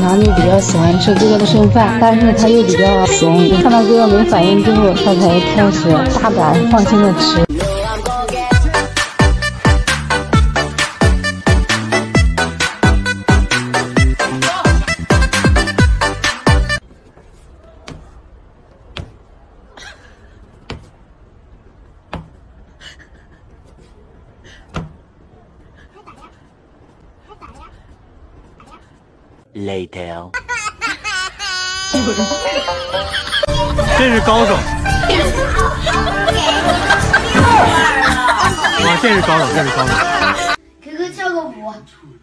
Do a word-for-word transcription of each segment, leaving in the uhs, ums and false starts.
常就比较喜欢吃哥哥的剩饭，但是他又比较怂，看到哥哥没反应之后，他才开始大胆放心的吃。 Later， 这是高手。哇，这是高手，这是高手。 哥哥跳个舞，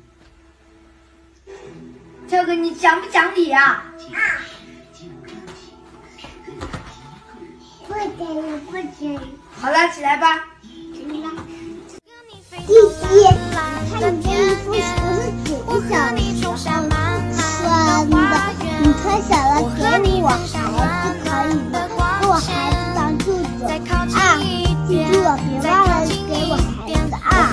跳个你讲不讲理啊？啊！不讲理，不讲理。好了，起来吧。 弟弟，看你这衣服是不是挺小的？穿的，你穿小了给我孩子可以吗？给我孩子当舅舅啊！记住了，别忘了给我孩子啊！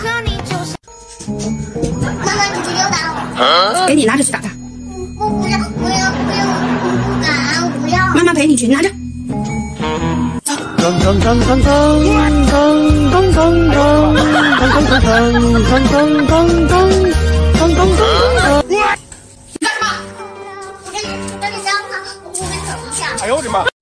妈妈，你不要打我！给你拿着去打他。我不要，不要，不要，我不敢，不要。妈妈陪你去，拿着。走。噔噔噔噔噔噔噔噔噔噔。 噔噔噔噔噔噔噔噔噔噔！你干什么？我跟你，我跟你讲啊，我跟你等一下。哎呦我的妈！